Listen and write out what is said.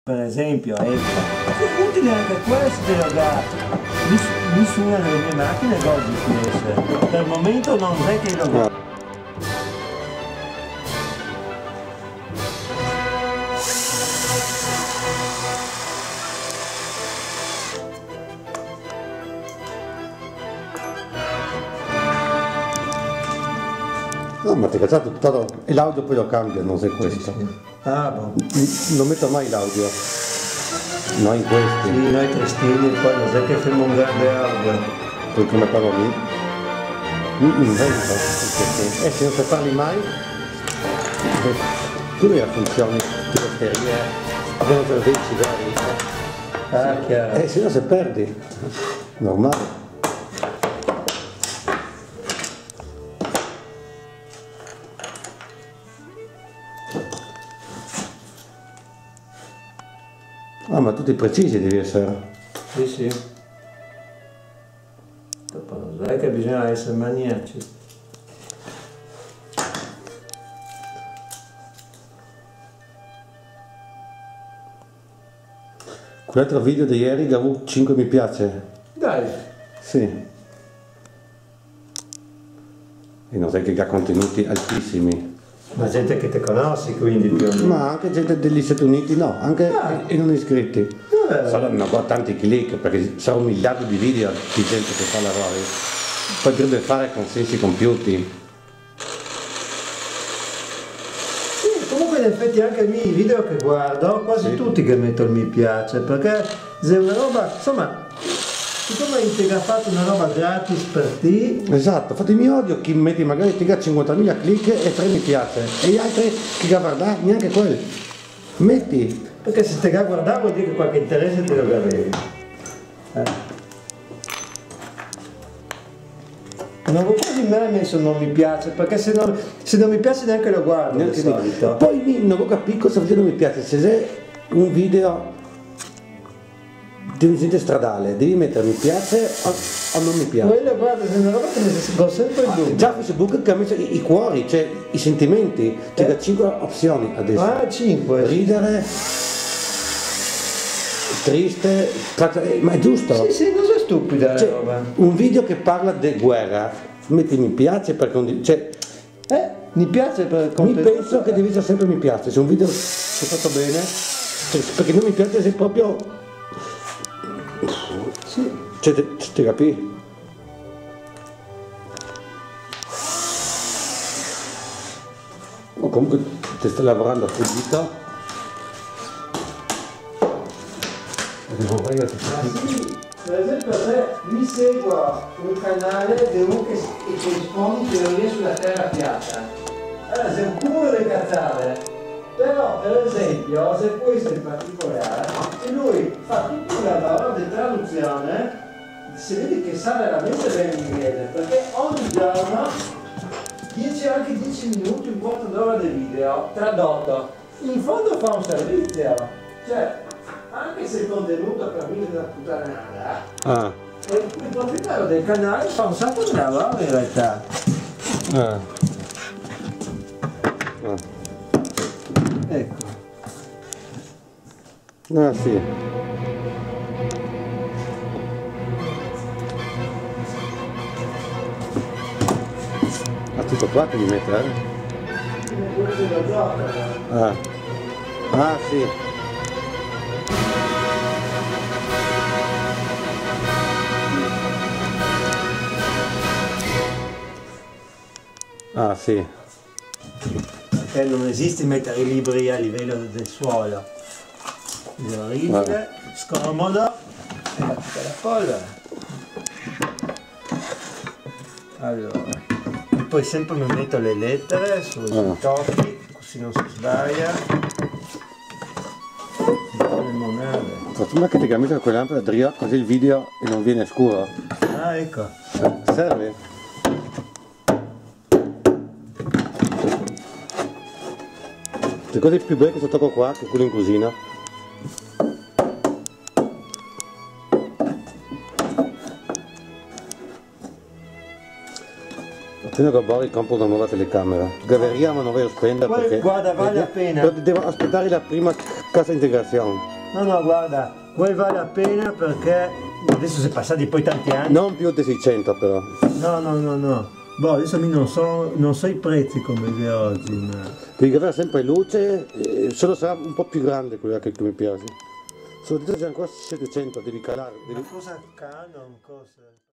Per esempio, ecco, è utile anche questo, ragazzi. Nessuna delle mie macchine è oggi finesse. Per il momento non è che lo... No, ma ti è cazzato tutto e l'audio poi lo cambia, non sei questo. Sì. Ah, boh. Non metto mai l'audio. No, in questi. Sì, noi testini e poi non è che facciamo un grande audio. Poi come parlo lì? Mi invento. Se non se parli mai, tu hai funzioni di batterie, abbiamo per 20 veri. Ah, chiaro. Se no se perdi. Normale. Ah, ma tutti precisi devi essere. Sì, sì. Dopo non sai che bisogna essere maniaci. Quell'altro video di ieri che ha avuto 5 mi piace. Dai. Sì. E non sai che ha contenuti altissimi. Ma gente che te conosci quindi più o meno. Ma anche gente degli Stati Uniti, no, anche e non iscritti. Solo non ho tanti click perché sono un miliardo di video di gente che fa lavori. Poi dovrebbe fare consensi compiuti. Sì, comunque in effetti anche i miei video che guardo, quasi tutti che metto il mi piace, perché se è una roba, insomma, siccome ti ha fatto una roba gratis per te. Esatto, infatti mi odio chi metti magari ti ha 50.000 click e 3 mi piace. E gli altri chi ga guardare neanche quelli. Metti. Perché se te ga guardare vuol dire che qualche interesse te lo avevi. Non avevo quasi mai messo non mi piace, perché se non mi piace neanche lo guardo di solito. Poi non ho capito cosa video non mi piace, se c'è un video di un incidente stradale, devi mettere mi piace o non mi piace. Quello guarda, se una roba che mi ho sempre il dubbio. Già Facebook che ha messo i cuori, cioè i sentimenti, ti dà 5 opzioni adesso. Ah, 5. Ridere, triste, ma è giusto? Sì, sì, non so stupida la roba. Un video che parla di guerra, metti mi piace per condividere. Mi piace per Mi penso che devi essere sempre mi piace, se un video è fatto bene, perché non mi piace se proprio. Sì. Cioè, ti capi? O comunque ti stai lavorando a fuggito. Sì, per esempio se mi seguo un canale di uno che espone teorie sulla terra piatta. Allora sei un cumulo di cazzate. Però per esempio se questo in particolare, se lui fa tutto un lavoro di traduzione, si vede che sa veramente bene l'inglese, perché ogni giorno 10 minuti, un quarto d'ora di video tradotto. In fondo fa un servizio, cioè anche se il contenuto per me è una puttanata, il proprietario del canale fa un sacco di lavoro in realtà. Ecco. Ah sì. Ha tutto qua devi mettere? Ah sì. Ah sì. Perché non esiste mettere i libri a livello del suolo. È orribile, scomodo e va tutta la polvere. Allora, e poi sempre mi metto le lettere sui tocchi, così non si sbaglia. Le monade. Fortuna che ti cambia quella lampada dria così il video non viene scuro. Ah, ecco. Serve? Le cose più belle che tocco qua che quello in cucina. Appena che Bori compro una nuova telecamera. Gaveriamo non voglio spendere perché guarda, vale la pena. devo aspettare la prima cassa integrazione. No, no, guarda, poi vale la pena perché adesso sono passati poi tanti anni. Non più di 600 però. No, no, no, no. Boh, adesso non so i prezzi come di oggi, ma... Devi avere sempre luce, solo sarà un po' più grande quella che tu mi piace. Sono dietro c'è ancora 700, devi calare. Ma cosa Canon, cosa?